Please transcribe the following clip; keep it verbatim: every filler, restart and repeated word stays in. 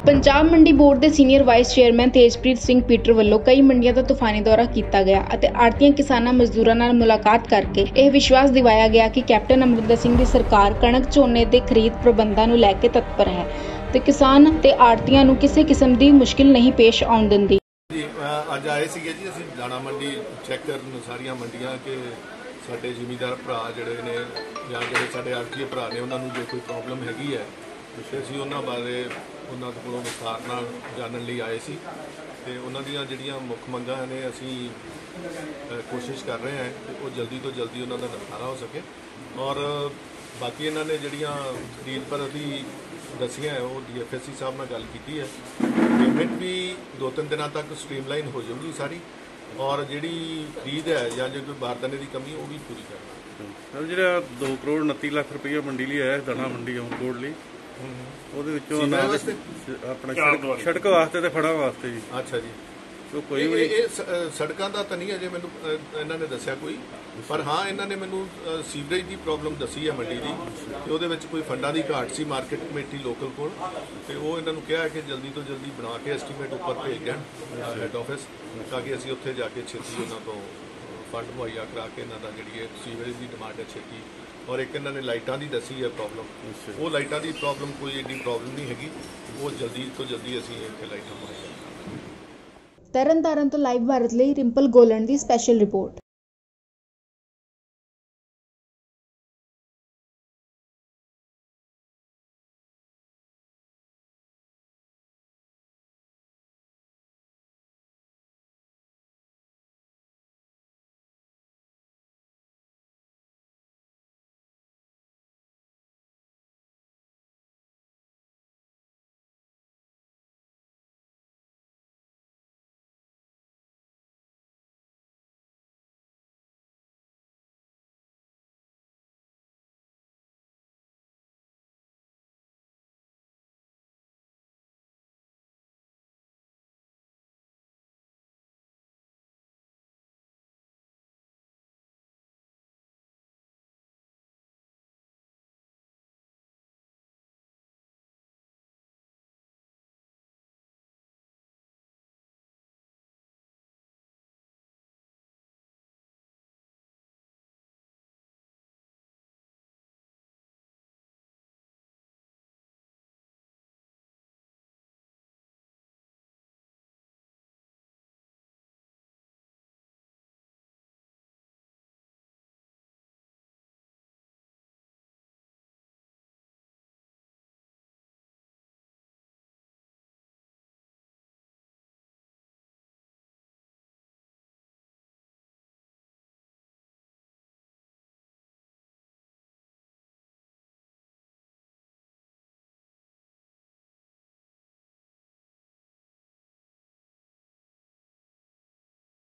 Punjab Mandi board के senior vice chairman Tejpreet Singh Peter ਵੱਲੋਂ कई मंडियां का तूफानी दौरा किया गया ਅਤੇ ਆੜਤੀਆਂ किसानां मजदूरां नाल मुलाकात करके यह विश्वास दिवाया गया कि कैप्टन अमरिंदर सिंह की सरकार कणक झोने के खरीद प्रबंधों को लैके तत्पर है ਤੇ किसान ਤੇ ਆੜਤੀਆਂ ਨੂੰ ਕਿਸੇ किस्म की मुश्किल नहीं पेश आउण दिंदी। ਅੱਜ ਆਏ ਸੀਗੇ ਜੀ ਅਸੀਂ ਦਾਣਾ ਮੰਡੀ ਚੈੱਕ ਕਰਨ ਸਾਰੀਆਂ ਮੰਡੀਆਂ ਕਿ ਸਾਡੇ ਜ਼ਿਮੀਂਦਾਰ ਭਰਾ ਜਿਹੜੇ ਨੇ ਜਾਂ ਜਿਹੜੇ ਸਾਡੇ ਆੜਤੀਏ ਭਰਾ ਨੇ ਉਹਨਾਂ ਨੂੰ ਜੇ ਕੋਈ ਪ੍ਰੋਬਲਮ ਹੈਗੀ ਹੈ ਤੇ ਅਸੀਂ ਉਹਨਾਂ ਬਾਰੇ ਉਹਨਾਂ ਕੋਲੋਂ ਵਿਸਥਾਰ ਨਾਲ ਜਾਣਨ ਲਈ ਆਏ ਸੀ ਤੇ ਉਹਨਾਂ ਦੀਆਂ ਜਿਹੜੀਆਂ ਮੁੱਖ ਮੰਗਾਂ ਨੇ ਅਸੀਂ ਕੋਸ਼ਿਸ਼ ਕਰ ਰਹੇ ਹਾਂ ਕਿ ਉਹ ਜਲਦੀ ਤੋਂ ਜਲਦੀ ਉਹਨਾਂ ਦਾ ਨਿਪਟਾਰਾ ਹੋ ਸਕੇ ਔਰ ਬਾਕੀ ਇਹਨਾਂ ਨੇ ਜਿਹੜੀਆਂ ਖਰੀਦ ਪਰ ਅਸੀਂ दसिया है वो डी एफ एस सी साहब ने गल की है पेमेंट भी दो तीन दिनों तक स्ट्रीमलाइन हो जाएगी सारी और जी खरीद है या जो कोई बारदाने की कमी वो भी पूरी करना। सर जो दो करोड़ उनती लाख रुपया मंडी लिए आया दाना मंडी आउट बोर्ड लिए अपना सड़क वास्ते ते फड़ा वास्ते जी। अच्छा जी तो कोई भी सड़कों का तो नहीं अजे मैं इन्होंने दसिया कोई पर हाँ इन्होंने मैनू सीवरेज की प्रॉब्लम दसी है मंडी की वो कोई फंडा की घाट सी मार्केट कमेटी लोकल को वो इन्होंने कहा कि जल्दी तो जल्दी बना के एस्टीमेट उपर भेज दें हैड ऑफिस ताकि असीं उत्थे जाके छेती उन्होंने तो फंड मुहैया करा के इन्हों का जी सीवरेज की डिमांड है छेती और एक इन्होंने लाइटा की दसी है प्रॉब्लम वो लाइटा की प्रॉब्लम कोई एडी प्रॉब्लम नहीं हैगी वो जल्दी तो जल्दी असीं इत्थे लाइटां मुहैया तरन तारण तो लाइव भारत ਲਈ ਰਿੰਪਲ ਗੋਲਣ ਦੀ ਸਪੈਸ਼ਲ ਰਿਪੋर्ट।